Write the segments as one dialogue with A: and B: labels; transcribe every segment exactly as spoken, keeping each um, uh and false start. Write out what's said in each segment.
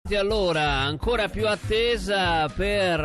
A: Allora, ancora più attesa per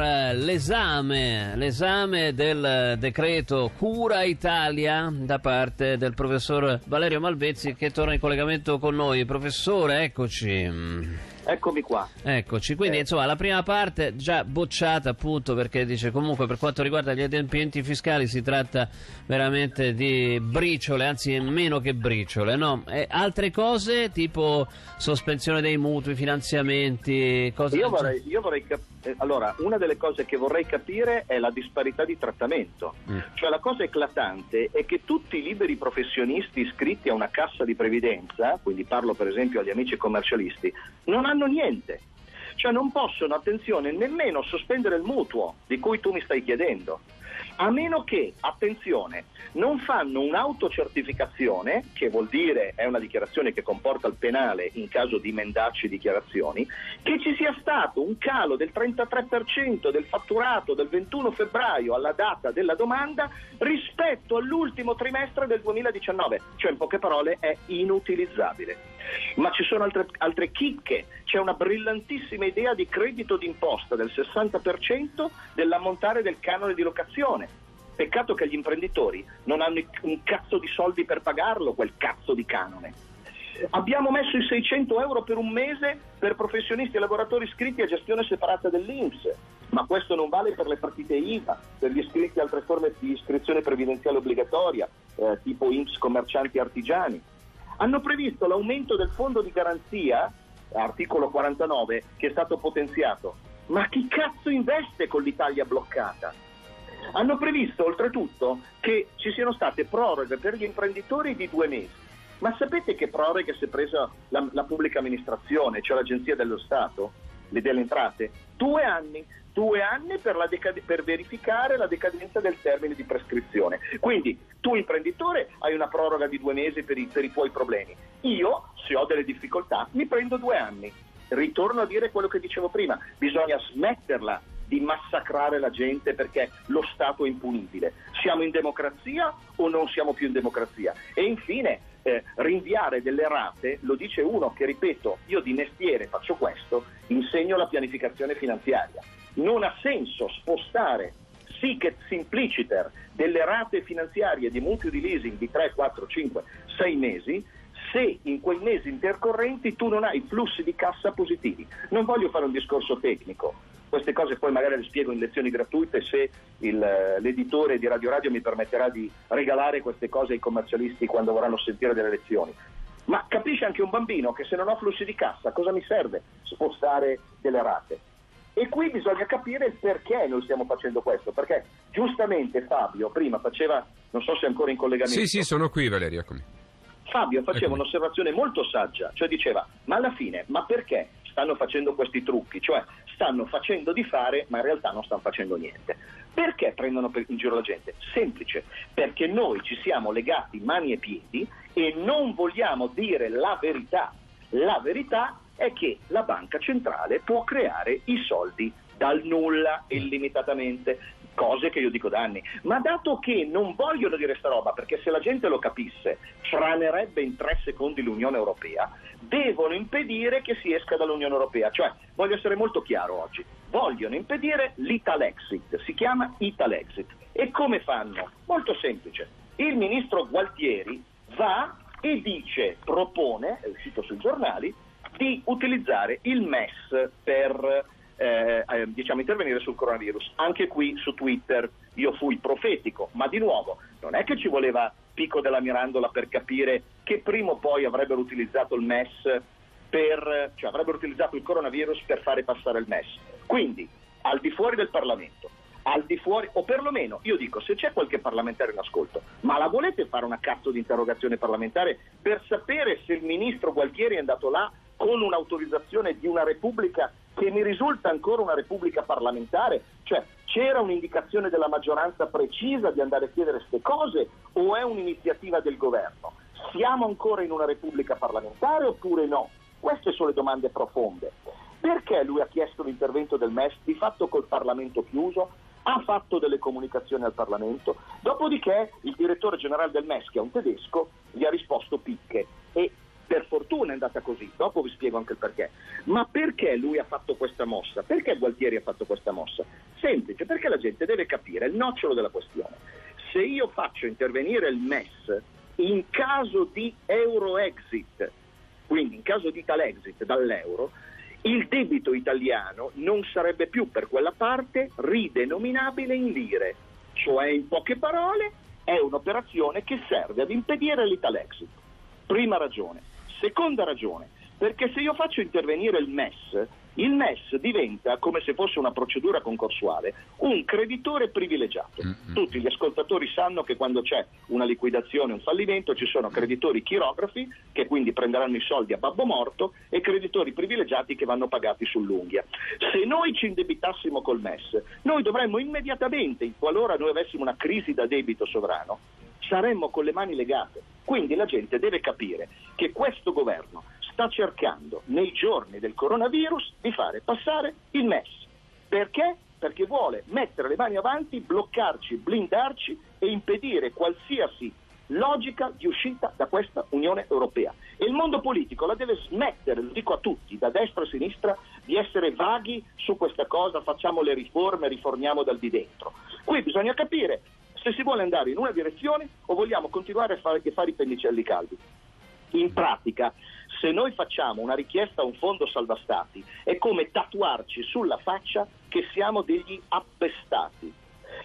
A: l'esame, l'esame del decreto Cura Italia da parte del professor Valerio Malvezzi, che torna in collegamento con noi. Professore, eccoci.
B: Eccomi qua.
A: Eccoci, quindi
B: eh.
A: insomma la prima parte già bocciata, appunto, perché dice comunque per quanto riguarda gli adempimenti fiscali si tratta veramente di briciole, anzi meno che briciole, no? E altre cose tipo sospensione dei mutui, finanziamenti, cose...
B: Io vorrei, io vorrei cap- eh, allora, una delle cose che vorrei capire è la disparità di trattamento. Mm. Cioè la cosa eclatante è che tutti i liberi professionisti iscritti a una cassa di previdenza, quindi parlo per esempio agli amici commercialisti, non hanno niente. Cioè non possono, attenzione, nemmeno sospendere il mutuo di cui tu mi stai chiedendo, a meno che, attenzione, non fanno un'autocertificazione, che vuol dire è una dichiarazione che comporta il penale in caso di mendaci dichiarazioni, che ci sia stato un calo del trentatré per cento del fatturato del ventuno febbraio alla data della domanda rispetto all'ultimo trimestre del duemiladiciannove, cioè in poche parole è inutilizzabile. Ma ci sono altre, altre chicche, c'è una brillantissima idea di credito d'imposta del sessanta per cento dell'ammontare del canone di locazione. Peccato che gli imprenditori non hanno un cazzo di soldi per pagarlo, quel cazzo di canone. Abbiamo messo i seicento euro per un mese per professionisti e lavoratori iscritti a gestione separata dell'I N P S, ma questo non vale per le partite I V A, per gli iscritti a altre forme di iscrizione previdenziale obbligatoria, eh, tipo I N P S commercianti e artigiani. Hanno previsto l'aumento del fondo di garanzia, articolo quarantanove, che è stato potenziato. Ma chi cazzo investe con l'Italia bloccata? Hanno previsto oltretutto che ci siano state proroghe per gli imprenditori di due mesi. Ma sapete che proroghe si è presa la, la pubblica amministrazione, cioè l'Agenzia dello Stato, le delle entrate? Due anni. Due anni per, la decad- per verificare la decadenza del termine di prescrizione. Quindi tu imprenditore hai una proroga di due mesi per i, per i tuoi problemi. Io, se ho delle difficoltà, mi prendo due anni. Ritorno a dire quello che dicevo prima, bisogna smetterla di massacrare la gente perché lo Stato è impunibile. Siamo in democrazia o non siamo più in democrazia? E infine eh, rinviare delle rate, lo dice uno che, ripeto, io di mestiere faccio questo, insegno la pianificazione finanziaria. Non ha senso spostare sic et simpliciter delle rate finanziarie di mutui di leasing di tre, quattro, cinque, sei mesi se in quei mesi intercorrenti tu non hai flussi di cassa positivi. Non voglio fare un discorso tecnico, queste cose poi magari le spiego in lezioni gratuite se il, l'editore di Radio Radio mi permetterà di regalare queste cose ai commercialisti quando vorranno sentire delle lezioni. Ma capisce anche un bambino che se non ho flussi di cassa cosa mi serve spostare delle rate? E qui bisogna capire il perché noi stiamo facendo questo, perché giustamente Fabio prima faceva, non so se è ancora in collegamento.
C: Sì, sì, sono qui Valerio, eccomi.
B: Fabio faceva
C: eccomi.
B: un'osservazione molto saggia, cioè diceva, ma alla fine, ma perché stanno facendo questi trucchi? Cioè stanno facendo di fare, ma in realtà non stanno facendo niente. Perché prendono in giro la gente? Semplice, perché noi ci siamo legati mani e piedi e non vogliamo dire la verità. La verità è che la banca centrale può creare i soldi dal nulla illimitatamente, cose che io dico da anni, ma dato che non vogliono dire sta roba, perché se la gente lo capisse franerebbe in tre secondi l'Unione Europea, devono impedire che si esca dall'Unione Europea. Cioè, voglio essere molto chiaro oggi, vogliono impedire l'Italexit, si chiama Italexit. E come fanno? Molto semplice, il ministro Gualtieri va e dice, propone, è uscito sui giornali, di utilizzare il M E S per eh, eh, diciamo intervenire sul coronavirus. Anche qui su Twitter io fui profetico, ma di nuovo non è che ci voleva Pico della Mirandola per capire che prima o poi avrebbero utilizzato il M E S per, cioè avrebbero utilizzato il coronavirus per fare passare il M E S. Quindi al di fuori del Parlamento, al di fuori, o perlomeno io dico, se c'è qualche parlamentare in ascolto, ma la volete fare una cazzo di interrogazione parlamentare per sapere se il ministro Gualtieri è andato là con un'autorizzazione di una repubblica che mi risulta ancora una repubblica parlamentare? Cioè c'era un'indicazione della maggioranza precisa di andare a chiedere queste cose o è un'iniziativa del governo? Siamo ancora in una repubblica parlamentare oppure no? Queste sono le domande profonde. Perché lui ha chiesto l'intervento del M E S di fatto col Parlamento chiuso? Ha fatto delle comunicazioni al Parlamento, dopodiché il direttore generale del M E S, che è un tedesco, gli ha risposto picche. E Per fortuna è andata così, dopo vi spiego anche il perché. Ma perché lui ha fatto questa mossa? Perché Gualtieri ha fatto questa mossa? Semplice, perché la gente deve capire il nocciolo della questione. Se io faccio intervenire il M E S in caso di euro-exit, quindi in caso di tale exit dall'euro, il debito italiano non sarebbe più per quella parte ridenominabile in lire, cioè in poche parole è un'operazione che serve ad impedire l'Italexit. Prima ragione. Seconda ragione, perché se io faccio intervenire il M E S, il M E S diventa, come se fosse una procedura concorsuale, un creditore privilegiato. Mm-hmm. Tutti gli ascoltatori sanno che quando c'è una liquidazione, un fallimento, ci sono creditori chirografi che quindi prenderanno i soldi a babbo morto e creditori privilegiati che vanno pagati sull'unghia. Se noi ci indebitassimo col M E S, noi dovremmo immediatamente, qualora noi avessimo una crisi da debito sovrano, saremmo con le mani legate. Quindi la gente deve capire che questo governo sta cercando nei giorni del coronavirus di fare passare il M E S. Perché? Perché vuole mettere le mani avanti, bloccarci, blindarci e impedire qualsiasi logica di uscita da questa Unione Europea. E il mondo politico la deve smettere, lo dico a tutti, da destra a sinistra, di essere vaghi su questa cosa, facciamo le riforme, riformiamo dal di dentro. Qui bisogna capire se si vuole andare in una direzione o vogliamo continuare a fare, a fare i pennicelli caldi. In pratica, se noi facciamo una richiesta a un fondo salva stati, è come tatuarci sulla faccia che siamo degli appestati.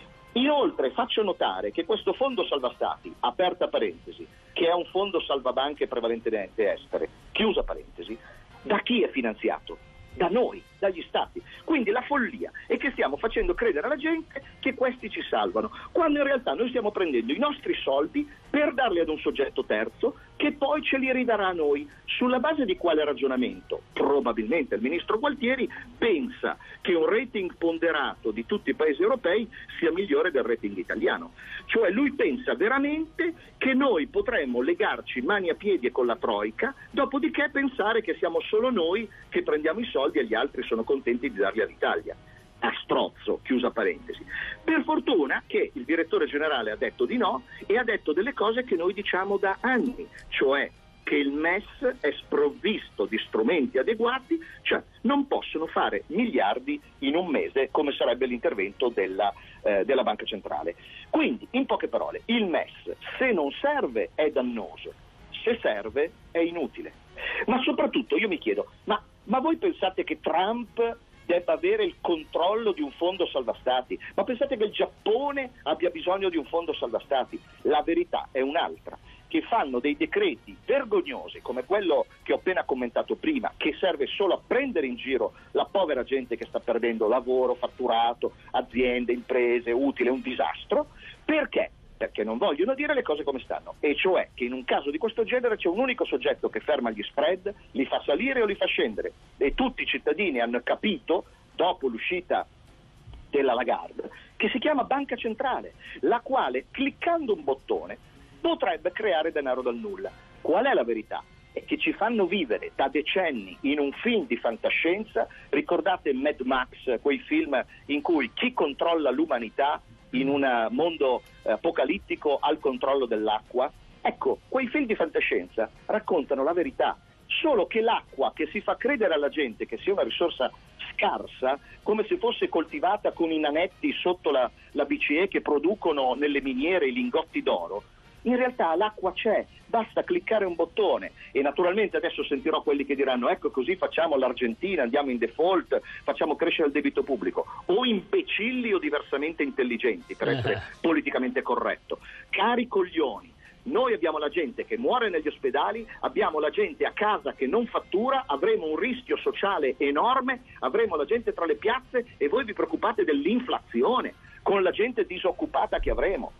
B: Inoltre faccio notare che questo fondo salva stati, aperta parentesi, che è un fondo salvabanche prevalentemente estere, chiusa parentesi, da chi è finanziato? Da noi, dagli stati. Quindi la follia è che stiamo facendo credere alla gente che questi ci salvano, quando in realtà noi stiamo prendendo i nostri soldi per darli ad un soggetto terzo che poi ce li ridarà a noi. Sulla base di quale ragionamento? Probabilmente il ministro Gualtieri pensa che un rating ponderato di tutti i paesi europei sia migliore del rating italiano. Cioè lui pensa veramente che noi potremmo legarci mani a piedi con la Troica, dopodiché pensare che siamo solo noi che prendiamo i soldi e gli altri sono contenti di darli all'Italia. A strozzo, chiusa parentesi. Per fortuna che il direttore generale ha detto di no e ha detto delle cose che noi diciamo da anni, cioè che il M E S è sprovvisto di strumenti adeguati, cioè non possono fare miliardi in un mese come sarebbe l'intervento della, eh, della Banca Centrale. Quindi, in poche parole, il M E S se non serve è dannoso, se serve è inutile. Ma soprattutto io mi chiedo, ma, ma voi pensate che Trump debba avere il controllo di un fondo salva stati? Ma pensate che il Giappone abbia bisogno di un fondo salva stati? La verità è un'altra, che fanno dei decreti vergognosi come quello che ho appena commentato prima, che serve solo a prendere in giro la povera gente che sta perdendo lavoro, fatturato, aziende, imprese, utile, un disastro. Perché? Perché non vogliono dire le cose come stanno, e cioè che in un caso di questo genere c'è un unico soggetto che ferma gli spread, li fa salire o li fa scendere, e tutti i cittadini hanno capito, dopo l'uscita della Lagarde, che si chiama Banca Centrale, la quale cliccando un bottone potrebbe creare denaro dal nulla. Qual è la verità? È che ci fanno vivere da decenni in un film di fantascienza. Ricordate Mad Max, quei film in cui chi controlla l'umanità in un mondo apocalittico al controllo dell'acqua? Ecco, quei film di fantascienza raccontano la verità, solo che l'acqua che si fa credere alla gente che sia una risorsa scarsa, come se fosse coltivata con i nanetti sotto la, la B C E che producono nelle miniere i lingotti d'oro, in realtà l'acqua c'è, basta cliccare un bottone. E naturalmente adesso sentirò quelli che diranno ecco così facciamo l'Argentina, andiamo in default, facciamo crescere il debito pubblico, o imbecilli o diversamente intelligenti, per essere politicamente corretto. Cari coglioni, noi abbiamo la gente che muore negli ospedali, abbiamo la gente a casa che non fattura, avremo un rischio sociale enorme, avremo la gente tra le piazze e voi vi preoccupate dell'inflazione con la gente disoccupata che avremo.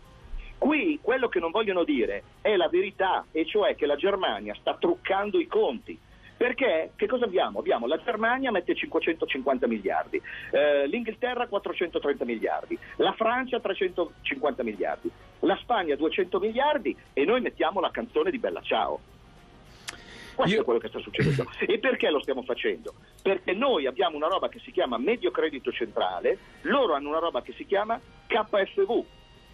B: Qui quello che non vogliono dire è la verità, e cioè che la Germania sta truccando i conti. Perché? Che cosa abbiamo? Abbiamo la Germania mette cinquecentocinquanta miliardi, eh, l'Inghilterra quattrocentotrenta miliardi, la Francia trecentocinquanta miliardi, la Spagna duecento miliardi e noi mettiamo la canzone di Bella Ciao. Questo Io... è quello che sta succedendo. E perché lo stiamo facendo? Perché noi abbiamo una roba che si chiama Medio Credito Centrale, loro hanno una roba che si chiama K F V.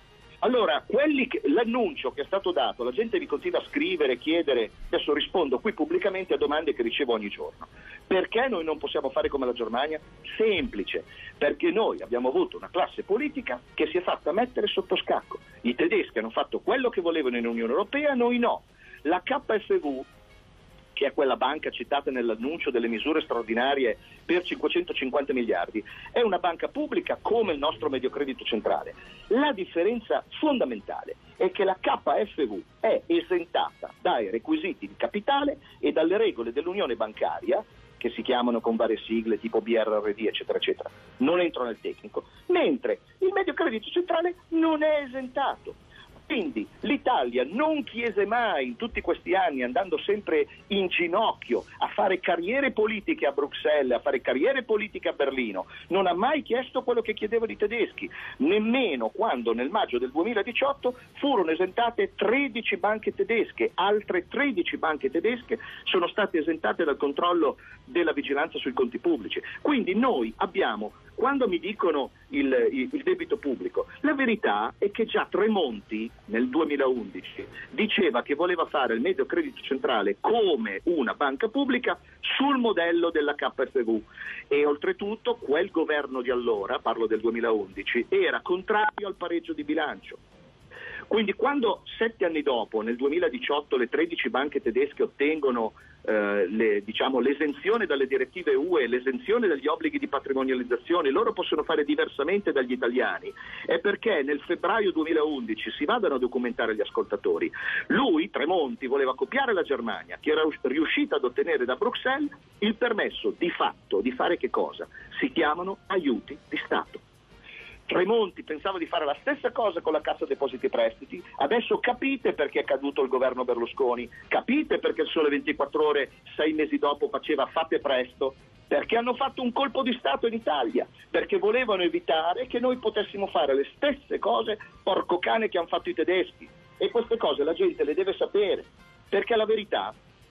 B: Allora, quelli che, l'annuncio che è stato dato, la gente mi continua a scrivere, chiedere, adesso rispondo qui pubblicamente a domande che ricevo ogni giorno. Perché noi non possiamo fare come la Germania? Semplice, perché noi abbiamo avuto una classe politica che si è fatta mettere sotto scacco. I tedeschi hanno fatto quello che volevano in Unione Europea, noi no. La K F W, che è quella banca citata nell'annuncio delle misure straordinarie per cinquecentocinquanta miliardi, è una banca pubblica come il nostro Mediocredito Centrale. La differenza fondamentale è che la K F W è esentata dai requisiti di capitale e dalle regole dell'Unione Bancaria, che si chiamano con varie sigle tipo B R R D eccetera eccetera. Non entro nel tecnico, mentre il Mediocredito Centrale non è esentato. Quindi l'Italia non chiese mai in tutti questi anni, andando sempre in ginocchio a fare carriere politiche a Bruxelles, a fare carriere politiche a Berlino, non ha mai chiesto quello che chiedevano i tedeschi, nemmeno quando nel maggio del duemiladiciotto furono esentate tredici banche tedesche, altre tredici banche tedesche sono state esentate dal controllo della vigilanza sui conti pubblici. Quindi noi abbiamo, quando mi dicono il, il, il debito pubblico, la verità è che già Tremonti nel duemilaundici diceva che voleva fare il Mediocredito Centrale come una banca pubblica sul modello della K F W e oltretutto quel governo di allora, parlo del duemilaundici, era contrario al pareggio di bilancio. Quindi quando sette anni dopo, nel duemiladiciotto, le tredici banche tedesche ottengono eh, le, diciamo, l'esenzione dalle direttive U E, l'esenzione dagli obblighi di patrimonializzazione, loro possono fare diversamente dagli italiani, è perché nel febbraio duemilaundici, si vadano a documentare gli ascoltatori, lui, Tremonti, voleva copiare la Germania, che era riuscita ad ottenere da Bruxelles il permesso di fatto di fare che cosa? Si chiamano aiuti di Stato. Tremonti pensava di fare la stessa cosa con la Cassa Depositi e Prestiti, adesso capite perché è caduto il governo Berlusconi, capite perché il Sole ventiquattro Ore sei mesi dopo faceva fate presto, perché hanno fatto un colpo di Stato in Italia, perché volevano evitare che noi potessimo fare le stesse cose porco cane che hanno fatto i tedeschi, e queste cose la gente le deve sapere, perché la verità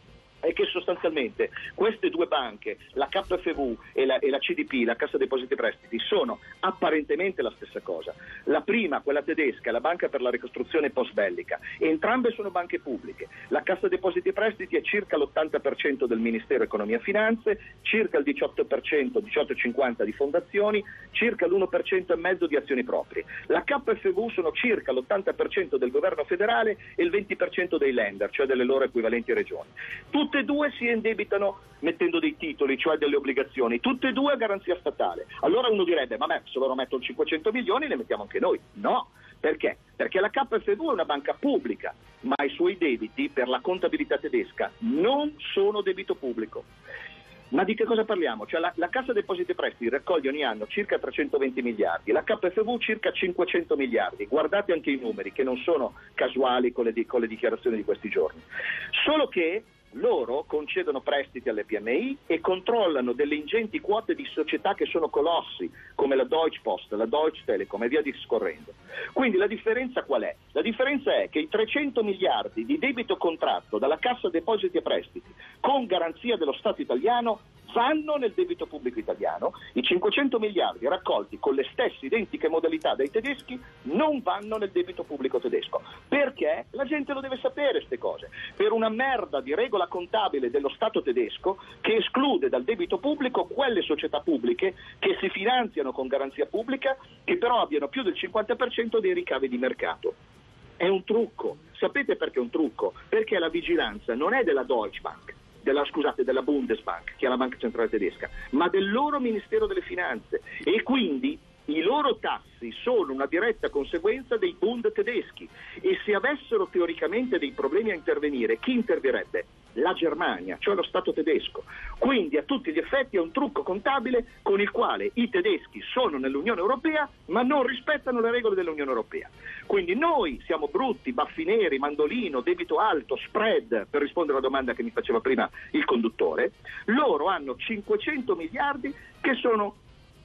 B: è che sostanzialmente queste due banche, la K F W e la, e la C D P, la Cassa Depositi e Prestiti, sono apparentemente la stessa cosa. La prima, quella tedesca, la Banca per la Ricostruzione Post-Bellica, entrambe sono banche pubbliche. La Cassa Depositi e Prestiti è circa l'ottanta per cento del Ministero Economia e Finanze, circa il diciotto per cento, diciotto virgola cinquanta di fondazioni, circa l'uno per cento e mezzo di azioni proprie. La K F W sono circa l'ottanta per cento del governo federale e il venti per cento dei lender, cioè delle loro equivalenti regioni. Tutte e due si indebitano mettendo dei titoli, cioè delle obbligazioni, tutte e due a garanzia statale. Allora uno direbbe, ma beh, se loro mettono cinquecento milioni le mettiamo anche noi. No, perché? Perché la K F W è una banca pubblica, ma i suoi debiti per la contabilità tedesca non sono debito pubblico. Ma di che cosa parliamo? Cioè la, la Cassa Depositi e Prestiti raccoglie ogni anno circa trecentoventi miliardi, la K F W circa cinquecento miliardi. Guardate anche i numeri, che non sono casuali con le, con le dichiarazioni di questi giorni. Solo che loro concedono prestiti alle P M I e controllano delle ingenti quote di società che sono colossi, come la Deutsche Post, la Deutsche Telekom e via discorrendo. Quindi la differenza qual è? La differenza è che i trecento miliardi di debito contratto dalla Cassa Depositi e Prestiti con garanzia dello Stato italiano vanno nel debito pubblico italiano, i cinquecento miliardi raccolti con le stesse identiche modalità dai tedeschi non vanno nel debito pubblico tedesco. Perché? La gente lo deve sapere queste cose. Per una merda di regola contabile dello Stato tedesco che esclude dal debito pubblico quelle società pubbliche che si finanziano con garanzia pubblica, che però abbiano più del cinquanta per cento dei ricavi di mercato. È un trucco. Sapete perché è un trucco? Perché la vigilanza non è della Deutsche Bank, Della, scusate, della Bundesbank, che è la banca centrale tedesca, ma del loro Ministero delle Finanze, e quindi i loro tassi sono una diretta conseguenza dei Bund tedeschi, e se avessero teoricamente dei problemi a intervenire, chi interverrebbe? La Germania, cioè lo Stato tedesco. Quindi a tutti gli effetti è un trucco contabile con il quale i tedeschi sono nell'Unione Europea ma non rispettano le regole dell'Unione Europea. Quindi noi siamo brutti, baffi neri, mandolino, debito alto, spread, per rispondere alla domanda che mi faceva prima il conduttore. Loro hanno cinquecento miliardi che sono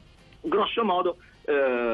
B: grosso modo eh,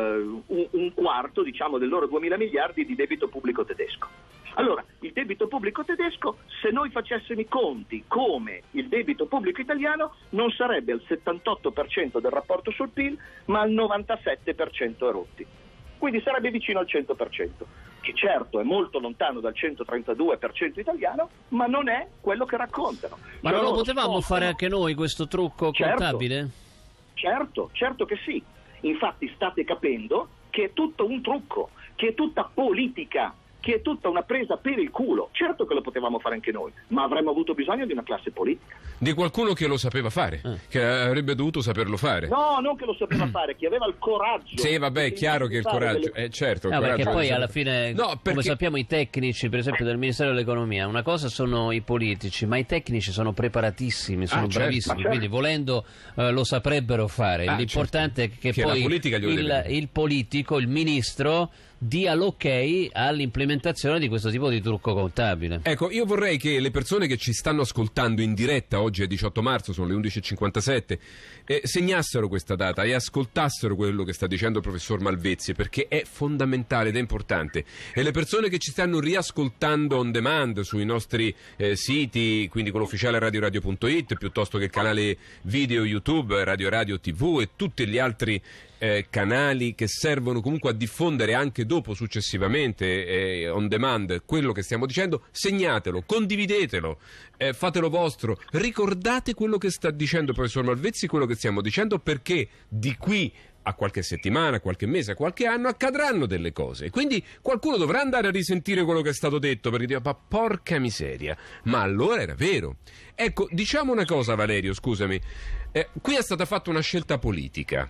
B: un, un quarto, diciamo, del loro duemila miliardi di debito pubblico tedesco. Allora, il debito pubblico tedesco, se noi facessimo i conti come il debito pubblico italiano, non sarebbe al settantotto per cento del rapporto sul P I L, ma al novantasette per cento erotti. quindi sarebbe vicino al cento per cento, che certo è molto lontano dal centotrentadue per cento italiano, ma non è quello che raccontano.
A: Ma
B: cioè,
A: non lo potevamo
B: spostano...
A: fare anche noi questo trucco
B: certo,
A: contabile?
B: Certo, certo che sì. Infatti state capendo che è tutto un trucco, che è tutta politica, che è tutta una presa per il culo. Certo che lo potevamo fare anche noi, ma avremmo avuto bisogno di una classe politica.
C: Di qualcuno che lo sapeva fare, eh. che avrebbe dovuto saperlo fare.
B: No, non che lo sapeva fare, che aveva il coraggio.
C: Sì, vabbè, è chiaro che il coraggio, delle... eh, certo. Il
A: no,
C: coraggio
A: perché poi
C: delle...
A: alla fine, no, perché... come sappiamo, i tecnici, per esempio del Ministero dell'Economia, una cosa sono i politici, ma i tecnici sono preparatissimi, sono ah, bravissimi, certo. quindi volendo eh, lo saprebbero fare. Ah, L'importante certo. è che, che poi il, il politico, il ministro, dia l'ok all'implementazione di questo tipo di trucco contabile.
C: Ecco, io vorrei che le persone che ci stanno ascoltando in diretta, oggi è diciotto marzo, sono le undici e cinquantasette, eh, segnassero questa data e ascoltassero quello che sta dicendo il professor Malvezzi, perché è fondamentale ed è importante. E le persone che ci stanno riascoltando on demand sui nostri eh, siti, quindi con l'ufficiale radio radio punto it, piuttosto che il canale video YouTube, Radio Radio tivù e tutti gli altri Eh, canali che servono comunque a diffondere anche dopo, successivamente, eh, on demand, quello che stiamo dicendo, segnatelo, condividetelo, eh, fatelo vostro, ricordate quello che sta dicendo il professor Malvezzi, quello che stiamo dicendo, perché di qui a qualche settimana, a qualche mese, a qualche anno accadranno delle cose. Quindi qualcuno dovrà andare a risentire quello che è stato detto, perché dirà, ma porca miseria, ma allora era vero. Ecco, diciamo una cosa, Valerio, scusami, eh, qui è stata fatta una scelta politica.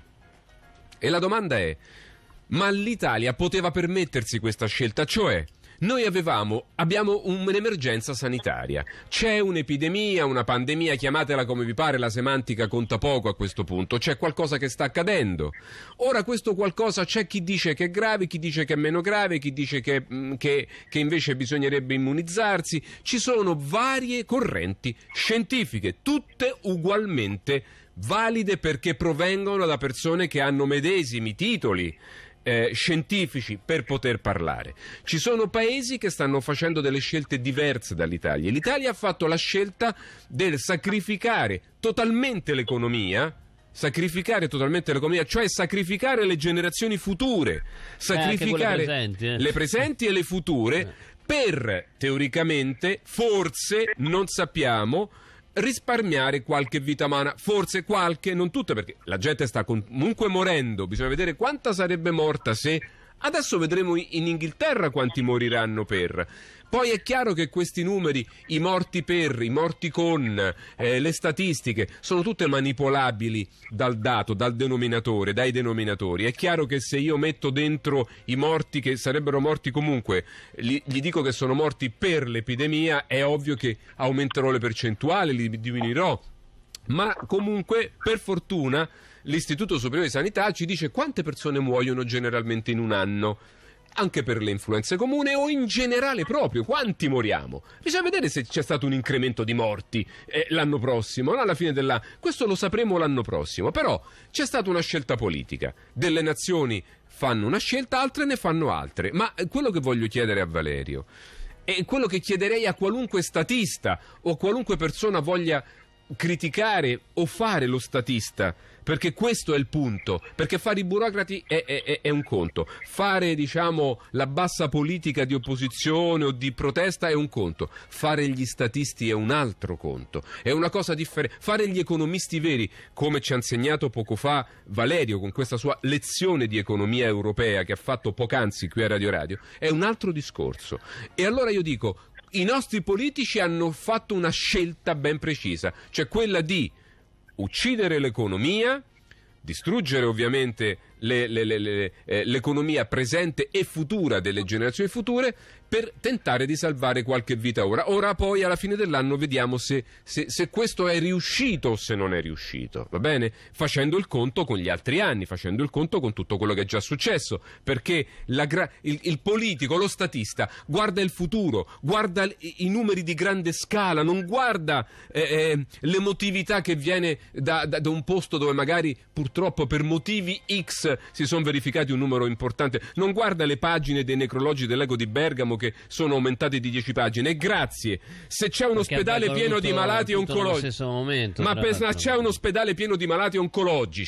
C: E la domanda è, ma l'Italia poteva permettersi questa scelta? Cioè, noi avevamo, abbiamo un'emergenza sanitaria, c'è un'epidemia, una pandemia, chiamatela come vi pare, la semantica conta poco a questo punto, c'è qualcosa che sta accadendo. Ora questo qualcosa c'è chi dice che è grave, chi dice che è meno grave, chi dice che, che, che invece bisognerebbe immunizzarsi, ci sono varie correnti scientifiche, tutte ugualmente valide perché provengono da persone che hanno medesimi titoli eh, scientifici per poter parlare. Ci sono paesi che stanno facendo delle scelte diverse dall'Italia. L'Italia ha fatto la scelta del sacrificare totalmente l'economia, sacrificare totalmente l'economia, cioè sacrificare le generazioni future, sacrificare
A: eh, presenti, eh.
C: le presenti e le future eh. per, teoricamente, forse, non sappiamo, risparmiare qualche vita umana, forse qualche, non tutte, perché la gente sta comunque morendo, bisogna vedere quanta sarebbe morta se... Adesso vedremo in Inghilterra quanti moriranno per. Poi è chiaro che questi numeri, i morti per, i morti con, eh, le statistiche, sono tutte manipolabili dal dato, dal denominatore, dai denominatori. È chiaro che se io metto dentro i morti che sarebbero morti comunque, gli, gli dico che sono morti per l'epidemia, è ovvio che aumenterò le percentuali, li diminuirò. Ma comunque, per fortuna, l'Istituto Superiore di Sanità ci dice quante persone muoiono generalmente in un anno, anche per le influenze comuni o in generale proprio, quanti moriamo. Bisogna vedere se c'è stato un incremento di morti eh, l'anno prossimo, no? Alla fine della... Questo lo sapremo l'anno prossimo, però c'è stata una scelta politica, delle nazioni fanno una scelta, altre ne fanno altre, ma quello che voglio chiedere a Valerio è quello che chiederei a qualunque statista o qualunque persona voglia criticare o fare lo statista, perché questo è il punto, perché fare i burocrati è, è, è un conto, fare diciamo la bassa politica di opposizione o di protesta è un conto, fare gli statisti è un altro conto, è una cosa differente, fare gli economisti veri, come ci ha insegnato poco fa Valerio con questa sua lezione di economia europea che ha fatto poc'anzi qui a Radio Radio, è un altro discorso. E allora io dico, i nostri politici hanno fatto una scelta ben precisa, cioè quella di uccidere l'economia, distruggere ovviamente le, le, le, le, eh, l'economia presente e futura delle generazioni future per tentare di salvare qualche vita ora. Ora poi alla fine dell'anno vediamo se, se, se questo è riuscito o se non è riuscito, va bene? Facendo il conto con gli altri anni, facendo il conto con tutto quello che è già successo, perché la gra- il, il politico, lo statista, guarda il futuro, guarda i, i numeri di grande scala, non guarda eh, eh, l'emotività che viene da, da, da un posto dove magari purtroppo per motivi X si sono verificati un numero importante, non guarda le pagine dei necrologi dell'Ego di Bergamo che sono aumentate di dieci pagine, e grazie, se c'è un
A: perché
C: ospedale pieno
A: tutto,
C: di malati oncologici,
A: momento,
C: ma per, c'è un ospedale pieno di malati oncologici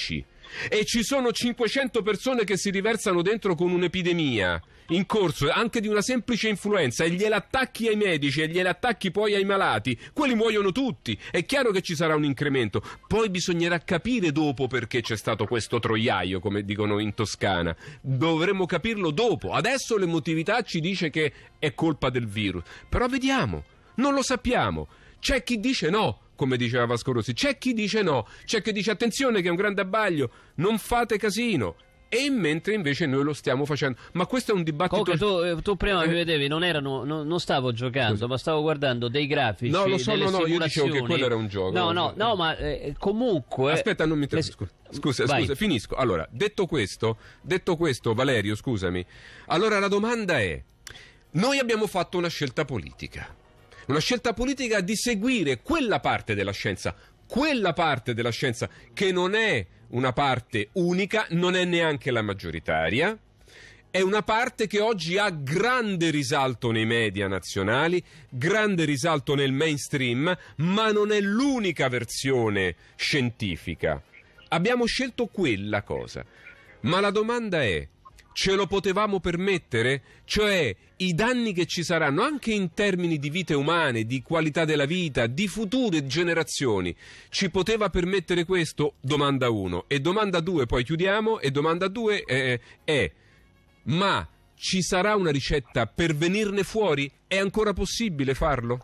C: e ci sono cinquecento persone che si riversano dentro con un'epidemia in corso, anche di una semplice influenza, e gliela attacchi ai medici e gliela attacchi poi ai malati, quelli muoiono tutti. È chiaro che ci sarà un incremento, poi bisognerà capire dopo perché c'è stato questo troiaio, come dicono in Toscana. Dovremmo capirlo dopo. Adesso l'emotività ci dice che è colpa del virus, però vediamo, non lo sappiamo. C'è chi dice no, come diceva Vasco Rossi, c'è chi dice no, c'è chi dice attenzione che è un grande abbaglio, non fate casino. E mentre invece noi lo stiamo facendo. Ma questo è un dibattito.
A: Comunque tu, eh, tu prima eh, mi vedevi, non erano, non, non stavo giocando, scusa. Ma stavo guardando dei grafici.
C: No, lo so,
A: delle
C: no, no, io dicevo che quello era un gioco.
A: No, no, no, ma eh, comunque.
C: Aspetta, non mi interessa. Scusa, scusa, scusa, finisco. Allora, detto questo, detto questo, Valerio, scusami. Allora la domanda è: noi abbiamo fatto una scelta politica. Una scelta politica di seguire quella parte della scienza, quella parte della scienza che non è una parte unica, non è neanche la maggioritaria, è una parte che oggi ha grande risalto nei media nazionali, grande risalto nel mainstream, ma non è l'unica versione scientifica. Abbiamo scelto quella cosa, ma la domanda è: ce lo potevamo permettere? Cioè, i danni che ci saranno anche in termini di vite umane, di qualità della vita, di future generazioni, ci poteva permettere questo? Domanda uno. E domanda due, poi chiudiamo, e domanda due è, è ma ci sarà una ricetta per venirne fuori? È ancora possibile farlo?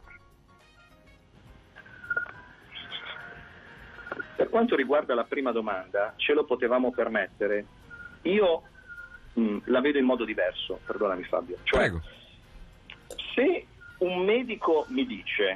B: Per quanto riguarda la prima domanda, ce lo potevamo permettere? Io Mm, la vedo in modo diverso, perdonami Fabio. Cioè,
C: Prego.
B: Se un medico mi dice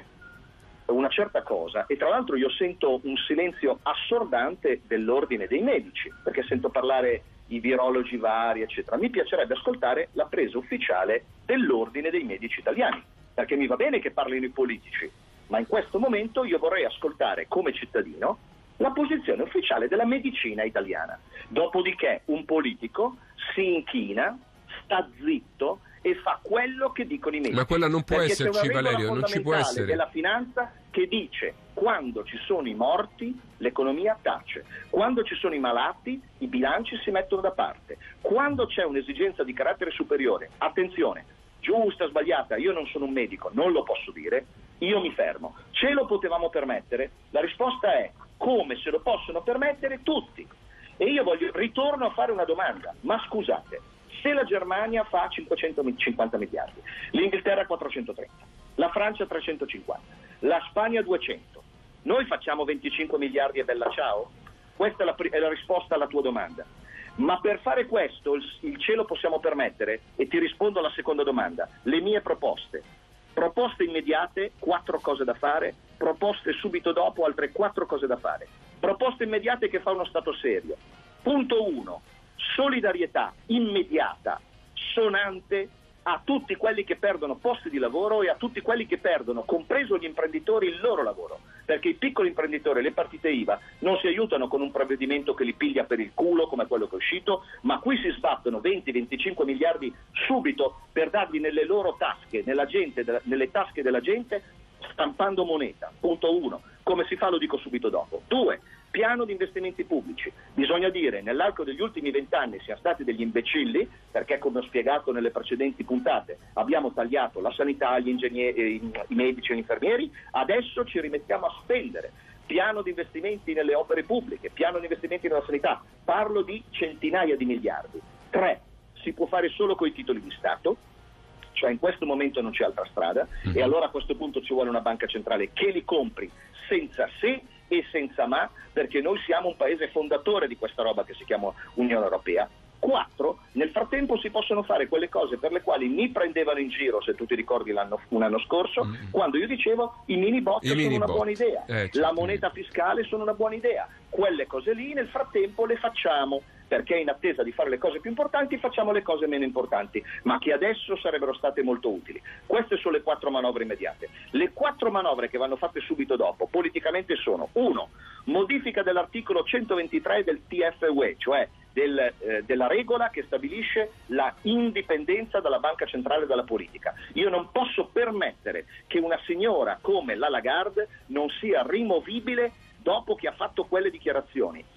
B: una certa cosa, e tra l'altro io sento un silenzio assordante dell'ordine dei medici, perché sento parlare i virologi vari, eccetera, mi piacerebbe ascoltare la presa ufficiale dell'ordine dei medici italiani, perché mi va bene che parlino i politici, ma in questo momento io vorrei ascoltare come cittadino la posizione ufficiale della medicina italiana. Dopodiché un politico si inchina, sta zitto e fa quello che dicono i medici.
C: Ma quella non può
B: Perché
C: esserci, Valerio, non ci può essere.
B: Della finanza che dice: quando ci sono i morti l'economia tace, quando ci sono i malati i bilanci si mettono da parte, quando c'è un'esigenza di carattere superiore, attenzione, giusta, sbagliata, io non sono un medico, non lo posso dire, io mi fermo. Ce lo potevamo permettere? La risposta è: come se lo possono permettere tutti. E io voglio, ritorno a fare una domanda: ma scusate, se la Germania fa cinquecentocinquanta miliardi, l'Inghilterra quattrocentotrenta, la Francia trecentocinquanta, la Spagna duecento, noi facciamo venticinque miliardi e bella ciao? Questa è la, è la risposta alla tua domanda. Ma per fare questo il, il ce lo possiamo permettere? E ti rispondo alla seconda domanda: le mie proposte. Proposte immediate, quattro cose da fare; proposte subito dopo, altre quattro cose da fare. Proposte immediate che fa uno Stato serio. Punto uno, solidarietà immediata, sonante, a tutti quelli che perdono posti di lavoro e a tutti quelli che perdono, compreso gli imprenditori, il loro lavoro. Perché i piccoli imprenditori e le partite I V A non si aiutano con un provvedimento che li piglia per il culo come quello che è uscito, ma qui si sbattono venti venticinque miliardi subito per darli nelle loro tasche, nella gente, nelle tasche della gente, stampando moneta. Punto uno. Come si fa lo dico subito dopo. Due, piano di investimenti pubblici. Bisogna dire, nell'arco degli ultimi vent'anni siamo stati degli imbecilli, perché come ho spiegato nelle precedenti puntate abbiamo tagliato la sanità, gli ingegneri, i medici e gli infermieri, adesso ci rimettiamo a spendere. Piano di investimenti nelle opere pubbliche, piano di investimenti nella sanità, parlo di centinaia di miliardi. Tre, si può fare solo con i titoli di Stato, cioè in questo momento non c'è altra strada, mm-hmm. e allora a questo punto ci vuole una banca centrale che li compri senza se e senza ma, perché noi siamo un paese fondatore di questa roba che si chiama Unione Europea. Quattro, nel frattempo si possono fare quelle cose per le quali mi prendevano in giro, se tu ti ricordi l'anno, un anno scorso, mm. quando io dicevo i mini bot sono mini una bot. buona idea, eh, certo. La moneta fiscale sono una buona idea, quelle cose lì nel frattempo le facciamo, perché in attesa di fare le cose più importanti facciamo le cose meno importanti, ma che adesso sarebbero state molto utili. Queste sono le quattro manovre immediate. Le quattro manovre che vanno fatte subito dopo, politicamente, sono: uno, modifica dell'articolo centoventitré del T F U E, cioè del, eh, della regola che stabilisce la indipendenza dalla banca centrale dalla politica. Io non posso permettere che una signora come la Lagarde non sia rimovibile dopo che ha fatto quelle dichiarazioni.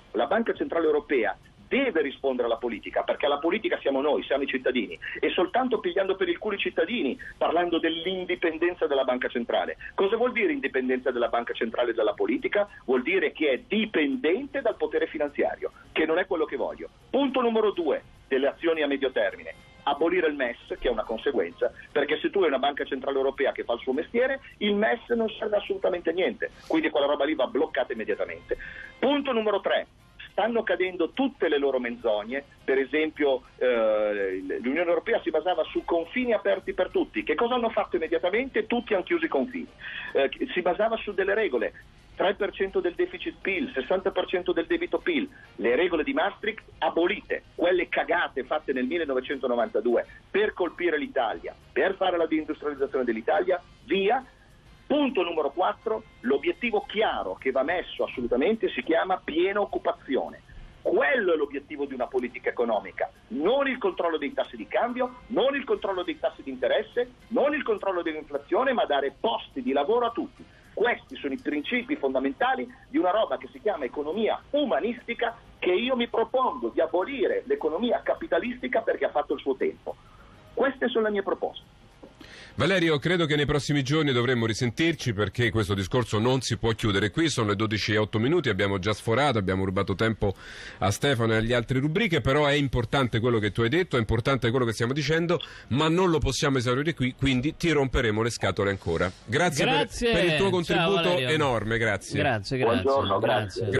B: La Banca Centrale Europea deve rispondere alla politica, perché la politica siamo noi, siamo i cittadini, e soltanto pigliando per il culo i cittadini, parlando dell'indipendenza della Banca Centrale. Cosa vuol dire indipendenza della Banca Centrale dalla politica? Vuol dire che è dipendente dal potere finanziario, che non è quello che voglio. Punto numero due delle azioni a medio termine: abolire il M E S, che è una conseguenza, perché se tu hai una Banca Centrale Europea che fa il suo mestiere, il M E S non serve assolutamente a niente, quindi quella roba lì va bloccata immediatamente. Punto numero tre: stanno cadendo tutte le loro menzogne. Per esempio eh, l'Unione Europea si basava su confini aperti per tutti. Che cosa hanno fatto immediatamente? Tutti hanno chiuso i confini. Eh, si basava su delle regole: tre per cento del deficit P I L, sessanta per cento del debito P I L. Le regole di Maastricht abolite, quelle cagate fatte nel millenovecentonovantadue per colpire l'Italia, per fare la deindustrializzazione dell'Italia, via. Punto numero quattro, l'obiettivo chiaro che va messo assolutamente si chiama piena occupazione. Quello è l'obiettivo di una politica economica, non il controllo dei tassi di cambio, non il controllo dei tassi di interesse, non il controllo dell'inflazione, ma dare posti di lavoro a tutti. Questi sono i principi fondamentali di una roba che si chiama economia umanistica, che io mi propongo di abolire l'economia capitalistica perché ha fatto il suo tempo. Queste sono le mie proposte.
C: Valerio, credo che nei prossimi giorni dovremmo risentirci, perché questo discorso non si può chiudere qui. Sono le dodici e otto minuti, abbiamo già sforato, abbiamo rubato tempo a Stefano e agli altri rubriche, però è importante quello che tu hai detto, è importante quello che stiamo dicendo, ma non lo possiamo esaurire qui, quindi ti romperemo le scatole ancora. Grazie,
A: grazie.
C: Per, per il tuo contributo
A: Ciao,
C: enorme, grazie.
A: Grazie, grazie.
B: Buongiorno, grazie.
A: grazie.